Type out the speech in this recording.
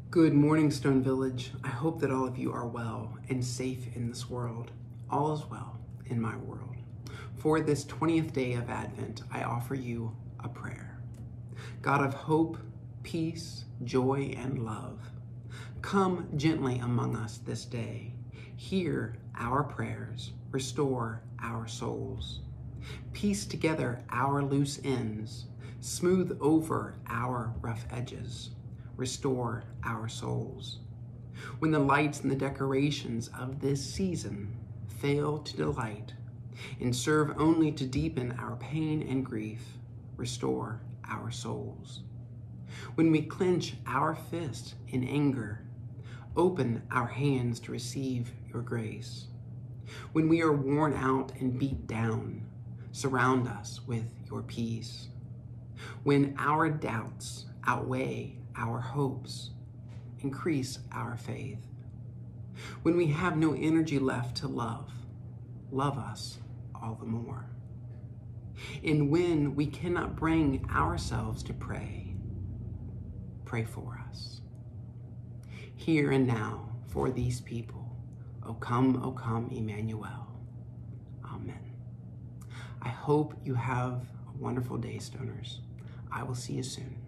Good morning, Stone Village. I hope that all of you are well and safe in this world. All is well in my world. For this 20th day of Advent, I offer you a prayer. God of hope, peace, joy, and love, come gently among us this day. Hear our prayers, restore our souls. Piece together our loose ends, smooth over our rough edges. Restore our souls. When the lights and the decorations of this season fail to delight and serve only to deepen our pain and grief, restore our souls. When we clench our fist in anger, open our hands to receive your grace. When we are worn out and beat down, surround us with your peace. When our doubts outweigh our hopes, increase our faith. When we have no energy left to love, love us all the more. And when we cannot bring ourselves to pray, pray for us. Here and now for these people, O come, Emmanuel. Amen. I hope you have a wonderful day, Stoners. I will see you soon.